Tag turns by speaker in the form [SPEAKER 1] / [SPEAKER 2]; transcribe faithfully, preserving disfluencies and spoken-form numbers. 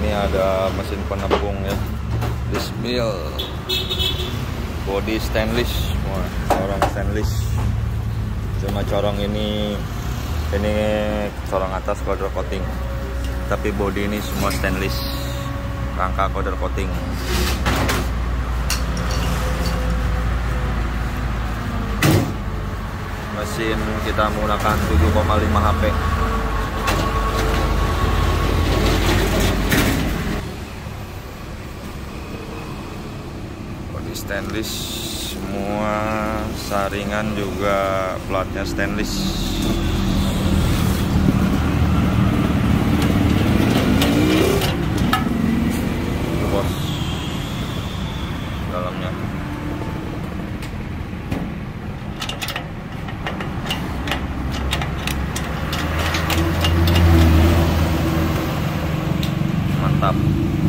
[SPEAKER 1] Ini ada mesin penepung ya, disc mill, body stainless, wah, corong stainless. Cuma corong ini ini corong atas powder coating, tapi body ini semua stainless, rangka powder coating. Mesin kita menggunakan tujuh koma lima H P. Body stainless semua, saringan juga platnya stainless. Itu bos dalamnya. Mantap.